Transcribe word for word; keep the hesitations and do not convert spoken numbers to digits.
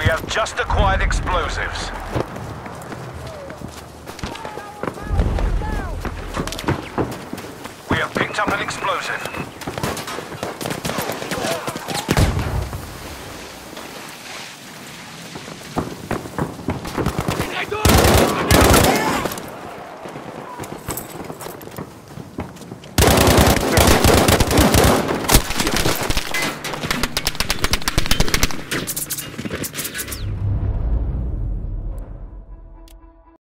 have just acquired explosives. We have picked up an explosive.